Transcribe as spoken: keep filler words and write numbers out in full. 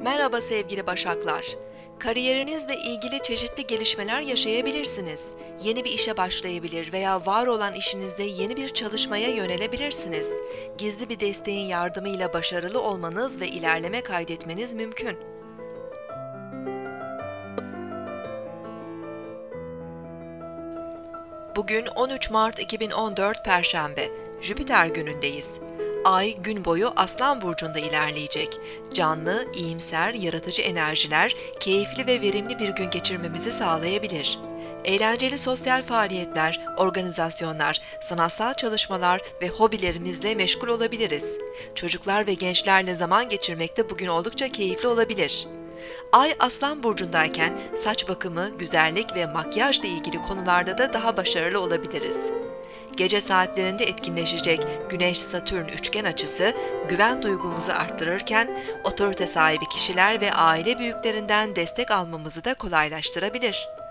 Merhaba sevgili Başaklar. Kariyerinizle ilgili çeşitli gelişmeler yaşayabilirsiniz. Yeni bir işe başlayabilir veya var olan işinizde yeni bir çalışmaya yönelebilirsiniz. Gizli bir desteğin yardımıyla başarılı olmanız ve ilerleme kaydetmeniz mümkün. Bugün on üç Mart iki bin on dört Perşembe, Jüpiter günündeyiz. Ay gün boyu Aslan burcunda ilerleyecek. Canlı, iyimser, yaratıcı enerjiler keyifli ve verimli bir gün geçirmemizi sağlayabilir. Eğlenceli sosyal faaliyetler, organizasyonlar, sanatsal çalışmalar ve hobilerimizle meşgul olabiliriz. Çocuklar ve gençlerle zaman geçirmek de bugün oldukça keyifli olabilir. Ay Aslan burcundayken saç bakımı, güzellik ve makyajla ilgili konularda da daha başarılı olabiliriz. Gece saatlerinde etkinleşecek Güneş-Satürn üçgen açısı güven duygumuzu arttırırken otorite sahibi kişiler ve aile büyüklerinden destek almamızı da kolaylaştırabilir.